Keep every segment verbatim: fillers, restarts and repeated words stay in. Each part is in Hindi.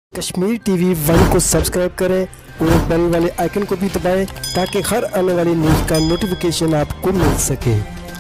कश्मीर टीवी वन को सब्सक्राइब करें और बेल वाले आइकन को भी दबाएं ताकि हर आने वाली न्यूज़ का नोटिफिकेशन आपको मिल सके।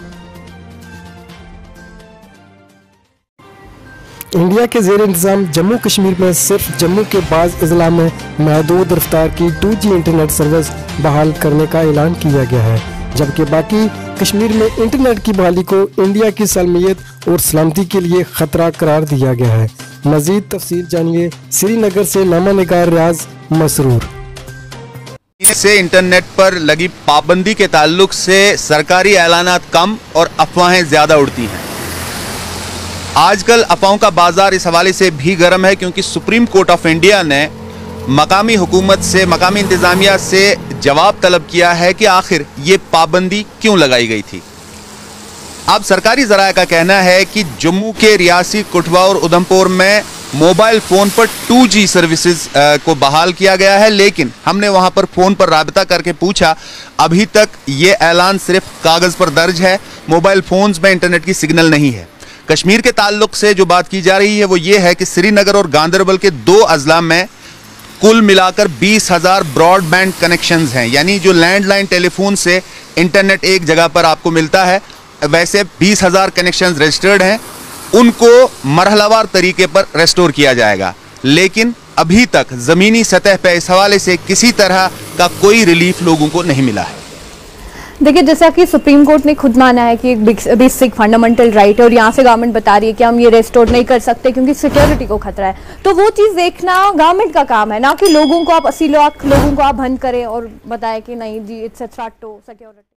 इंडिया के ज़ेर इंतज़ाम जम्मू कश्मीर में सिर्फ जम्मू के बाज़ अजला में महदूद रफ्तार की टू जी इंटरनेट सर्विस बहाल करने का ऐलान किया गया है, जबकि बाकी कश्मीर में इंटरनेट की बहाली को इंडिया की सालमियत और सलामती के लिए खतरा करार दिया गया है। मजीद तफसील जानिए श्रीनगर से नामा निगार रियाज मसरूर। से इंटरनेट पर लगी पाबंदी के ताल्लुक से सरकारी ऐलानात कम और अफवाहें ज्यादा उड़ती हैं। आजकल अफवाहों का बाजार इस हवाले से भी गर्म है क्योंकि सुप्रीम कोर्ट ऑफ इंडिया ने मकामी हुकूमत से, मकामी इंतजामिया से जवाब तलब किया है कि आखिर ये पाबंदी क्यों लगाई गई थी। अब सरकारी ज़राए का कहना है कि जम्मू के रियासी कठुआ और उधमपुर में मोबाइल फ़ोन पर टू जी सर्विसेज को बहाल किया गया है, लेकिन हमने वहां पर फ़ोन पर राबता करके पूछा, अभी तक ये ऐलान सिर्फ कागज़ पर दर्ज है, मोबाइल फ़ोन्स में इंटरनेट की सिग्नल नहीं है। कश्मीर के ताल्लुक से जो बात की जा रही है वो ये है कि श्रीनगर और गांदरबल के दो अजला में कुल मिलाकर बीस हज़ार ब्रॉडबैंड कनेक्शंस हैं, यानी जो लैंडलाइन टेलीफोन से इंटरनेट एक जगह पर आपको मिलता है, वैसे बीस हज़ार कनेक्शंस रजिस्टर्ड हैं, उनको मरहलावार तरीके पर रेस्टोर किया जाएगा। लेकिन अभी तक ज़मीनी सतह पर इस हवाले से किसी तरह का कोई रिलीफ लोगों को नहीं मिला है। देखिए, जैसा कि सुप्रीम कोर्ट ने खुद माना है कि एक बेसिक फंडामेंटल राइट है और यहाँ से गवर्नमेंट बता रही है कि हम ये रेस्टोर नहीं कर सकते क्योंकि सिक्योरिटी को खतरा है, तो वो चीज़ देखना गवर्नमेंट का काम है, ना कि लोगों को आप अस्सी लाख लोगों को आप बंद करें और बताएं कि नहीं जी it's a threat to security.